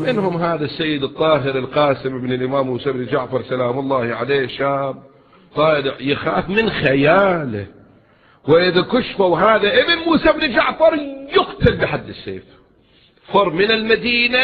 منهم هذا السيد الطاهر القاسم بن الإمام موسى بن جعفر سلام الله عليه، شاب طالع يخاف من خياله، وإذا كشفوا هذا ابن موسى بن جعفر يقتل بحد السيف. فر من المدينة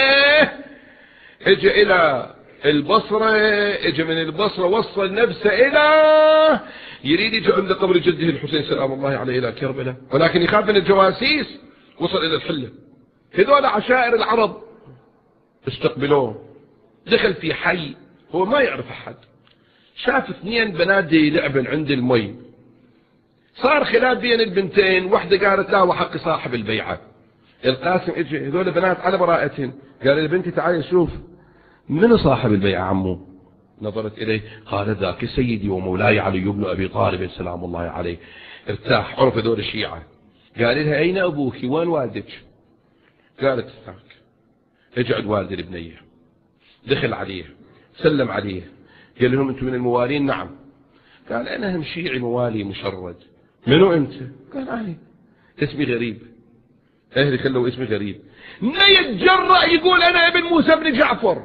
اجى إلى البصرة، اجى من البصرة وصل نفسه إلى يريد يجي عند قبر جده الحسين سلام الله عليه إلى كربلاء، ولكن يخاف من الجواسيس. وصل إلى الحلة، هذول عشائر العرب استقبلوه. دخل في حي هو ما يعرف أحد، شاف اثنين بنادي لعبن عند المي، صار خلاف بين البنتين. واحدة قالت لا وحق صاحب البيعة. القاسم اجى، هذول بنات على براءتهن، قال لبنتي تعالي شوف من صاحب البيعة عمو. نظرت إليه، قال ذاك سيدي ومولاي علي بن أبي طالب سلام الله عليه. ارتاح، عرف هذول الشيعة. قال لها أين أبوك وين والدك؟ قالت ذاك. اجى عند والد البنية، دخل عليه سلم عليه، قال لهم أنتم من الموالين؟ نعم. قال أنا هم شيعي موالي مشرد. منو أنت؟ قال أنا اسمي غريب، أهلي خلوا اسمي غريب. ما يتجرأ يقول أنا ابن موسى بن جعفر.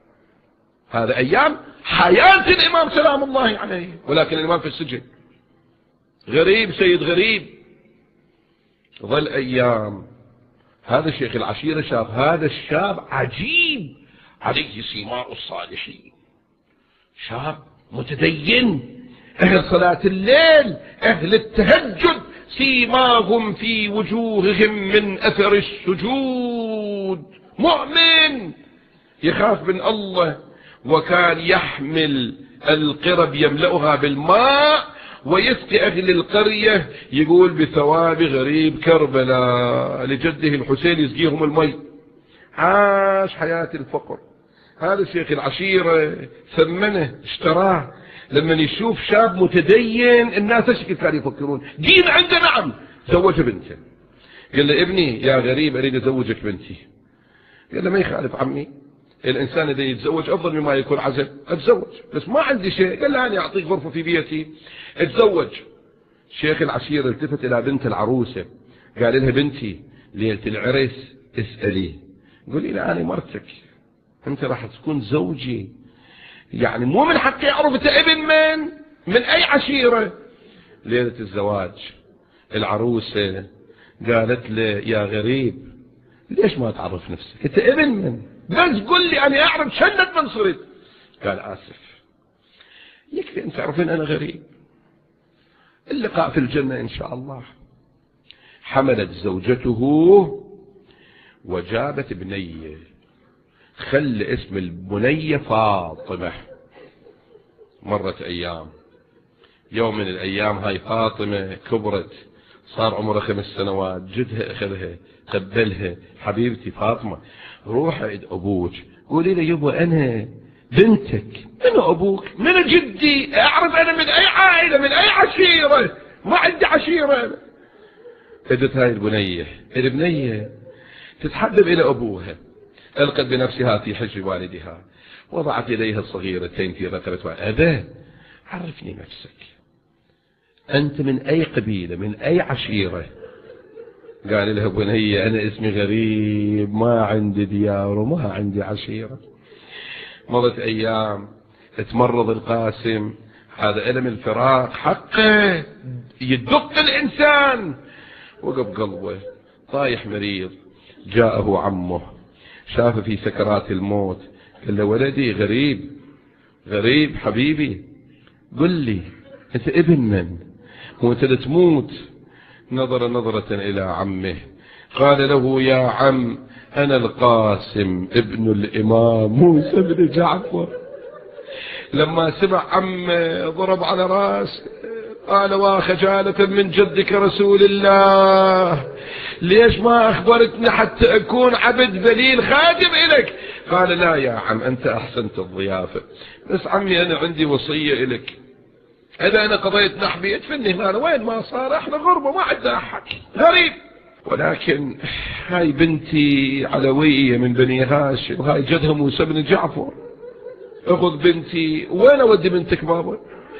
هذا أيام حياة الإمام سلام الله عليه، ولكن الإمام في السجن. غريب سيد غريب. ظل أيام، هذا الشيخ العشيرة شاف هذا الشاب عجيب، عليه سيماء الصالحين، شاب متدين، أهل صلاة الليل، أهل التهجد، سيماهم في وجوههم من أثر السجود، مؤمن يخاف من الله. وكان يحمل القرب يملأها بالماء ويسقي أهل القرية، يقول بثواب غريب كربلاء لجده الحسين يسقيهم المي. عاش حياة الفقر. هذا الشيخ العشيرة ثمنه، اشتراه. لما يشوف شاب متدين الناس ايش كانوا يفكرون؟ دين عنده، نعم. زوج بنته، قال له ابني يا غريب اريد ازوجك بنتي. قال له ما يخالف عمي، الانسان اذا يتزوج افضل مما يكون عزل. اتزوج بس ما عندي شيء. قال له انا اعطيك غرفه في بيتي اتزوج. شيخ العشيرة التفت الى بنت العروسه، قال لها بنتي ليله العرس اسالي، قولي لي انا مرتك، انت راح تكون زوجي، يعني مو من حقي اعرف انت ابن من اي عشيرة. ليلة الزواج العروسة قالت له يا غريب ليش ما تعرف نفسك، انت ابن من؟ بس قل لي انا اعرف شنت من صرت. قال اسف، يكفي ان تعرفين انا غريب. اللقاء في الجنة ان شاء الله. حملت زوجته وجابت بنية، خل اسم البنية فاطمة. مرت ايام، يوم من الايام هاي فاطمة كبرت، صار عمرها 5 سنوات، جدها اخذها قبلها، حبيبتي فاطمة روح عند ابوك قولي له يبا انا بنتك. من ابوك؟ من جدي، اعرف انا من اي عائلة من اي عشيرة، ما عندي عشيرة. اجت هاي البنية تتحبب الى ابوها، القت بنفسها في حجر والدها، وضعت يديها الصغيرتين في رقبتها. أبا عرفني نفسك، أنت من أي قبيلة من أي عشيرة؟ قال لها بنية أنا اسمي غريب، ما عندي ديار وما عندي عشيرة. مضت أيام، تمرض القاسم، هذا ألم الفراق حقه يدق الإنسان، وقف قلبه طايح مريض. جاءه عمه شاف في سكرات الموت، قال له ولدي غريب حبيبي قل لي انت ابن من وانت تموت؟ نظر نظرة الى عمه، قال له يا عم انا القاسم ابن الامام موسى بن جعفر. لما سمع عمه ضرب على راسه، قال وخجالة من جدك رسول الله، ليش ما اخبرتني حتى اكون عبد ذليل خادم الك؟ قال لا يا عم انت احسنت الضيافة، بس عمي انا عندي وصية الك، اذا انا قضيت نحبي ادفني هنا، وين ما صار احنا غربة ما عندنا احد غريب، ولكن هاي بنتي علوية من بني هاشم وهاي جدها موسى بن جعفر، اخذ بنتي. وين اودي بنتك بابا؟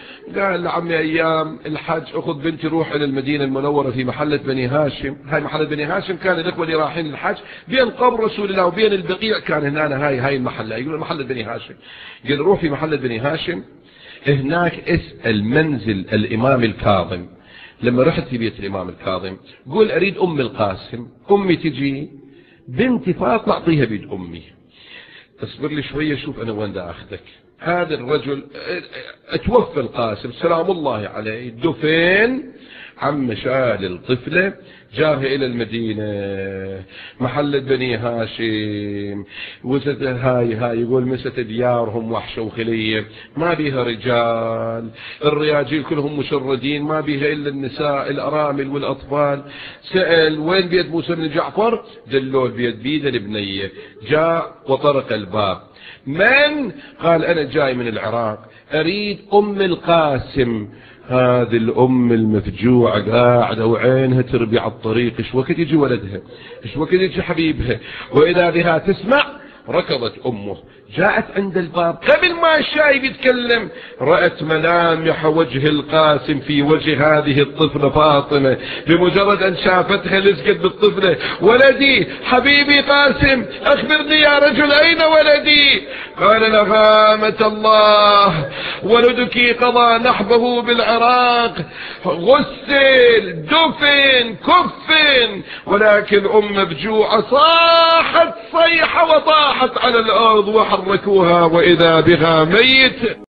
قال لعمي أيام الحج أخذ بنتي روح إلى المدينة المنورة في محلة بني هاشم. هاي محلة بني هاشم كان الإخوة اللي رايحين الحج بين قبر رسول الله وبين البقيع كان هنا هاي المحلة، يقول محلة بني هاشم. قال روح في محلة بني هاشم هناك اسأل منزل الإمام الكاظم. لما رحت في بيت الإمام الكاظم قول أريد أم القاسم، أمي تجي، بنتي فاطمة أعطيها بيد أمي. اصبر لي شوية شوف أنا وين دا أخذك. هذا الرجل اتوفى القاسم سلام الله عليه، دفن، عم شال الطفلة جاها إلى المدينة محلة بني هاشم. وست هاي يقول مست ديارهم وحشة وخلية، ما بيها رجال، الرياجيل كلهم مشردين، ما بيها إلا النساء الأرامل والأطفال. سأل وين بيت موسى بن جعفر؟ دلول بيد البنية. جاء وطرق الباب، من؟ قال أنا جاي من العراق أريد أم القاسم. هذه الأم المفجوعة قاعدة وعينها تربي على الطريق، ايش وقت يجي ولدها، ايش وقت يجي حبيبها، وإذا بها تسمع ركضت أمه جاءت عند الباب. قبل ما الشايب يتكلم رأت ملامح وجه القاسم في وجه هذه الطفلة فاطمة. بمجرد أن شافتها لزقت بالطفلة، ولدي حبيبي قاسم أخبرني يا رجل أين ولدي؟ قال لغامة الله ولدك قضى نحبه بالعراق، غسل دفن كفن، ولكن مفجوعة صاحت صيحة وطاحت على الأرض وحركوها وإذا بها ميت.